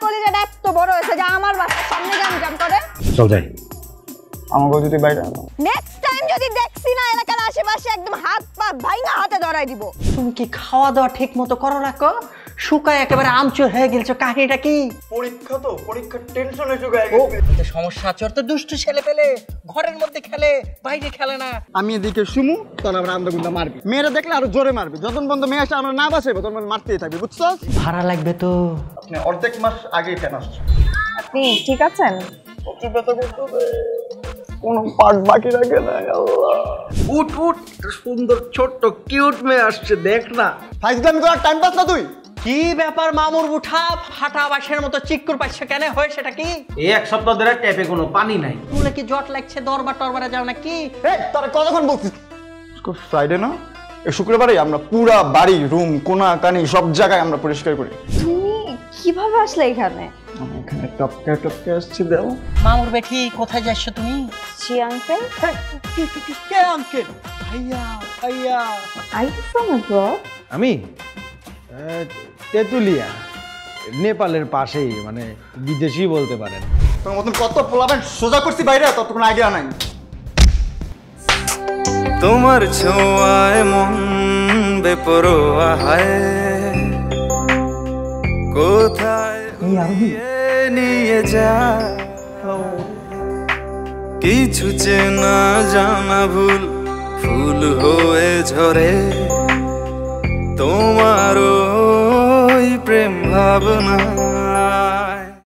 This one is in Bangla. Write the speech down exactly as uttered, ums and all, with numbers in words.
কলিজাটা এত বড় হয়েছে যে আমার বাসার সামনে জাম জাম করে। চল যাই। আমাকে যদি বাইরে নেক্সট টাইম যদি দেখছি না এলাকার আশেপাশে একদম হাত পা ভাঙা হাতে ধরাই দিব। তুমি কি খাওয়া দাওয়া ঠিক মতো করো না কো? শুকায় একেবারে আমচুর হয়ে গেলছো, কাহিনীটা কি? পরীক্ষা তো, পরীক্ষার টেনশনে শুকায় গেছে। সমস্যা চোর তো দুষ্টু ছেলে পেলে ঘরের মধ্যে খেলে, বাইরে খেলে না। আমি এদিকে শুমু, তোর আবার আমরা গুন্ডা মারবি। মেয়েরা দেখলে আরো জোরে মারবি। যতক্ষণ পর্যন্ত মেয়ে আসে আমরা না বাসাইবো তখন মারতেই থাকবি, বুঝছো? ভাড়া লাগবে তো। আপনি অর্ধেক মাস আগেই ফেন আসছে। আপনি ঠিক আছেন? প্রচুর ব্যথা করতে কোনো পার্ট বাকি রাখে না। আল্লাহ, উঠ উঠ, সুন্দর ছোট্ট কিউট মেয়ে আসছে, দেখ না। ফাইজলামি করার টাইম পাস না তুই। কি ব্যাপার মামুর উঠা ফাটা বাঁশের মতো চিক্কুর পাচ্ছে কেন? হয় সেটা কি? এই এক সপ্তাহ ধরে ট্যাপে কোনো পানি নাই। তুলে কি জট লাগছে? দরবার টরবারে যাও নাকি? এই তোরা কতক্ষণ বলছিস? ফ্রাইডে না, এই শুক্রবারে আমরা পুরা বাড়ি, রুম, কোনা কানি সব জায়গায় আমরা পরিষ্কার করি। তুমি কিভাবে আসলে এখানে? আমি এখানে টপকে টপকে আসছি। দাও মামুর বেটি, কোথায় যাচ্ছ তুমি? জি আঙ্কেল। কে আঙ্কেল? ভাইয়া ভাইয়া। I am from abroad. আমি তেতুলিয়া, নেপালের পাশেই, মানে বিদেশি বলতে পারেন। তোর মতন কত পোলাবেন সোজা করছি বাইরে, তত কোনো আইডিয়া নাই। তোমার ছোঁয়ায় মন বেপরোয়া হয়, কোথায় নিয়ে যা কিছু চেনা জানা ভুল ফুল হয়ে ঝরে, তোমার ওই প্রেম ভাবনা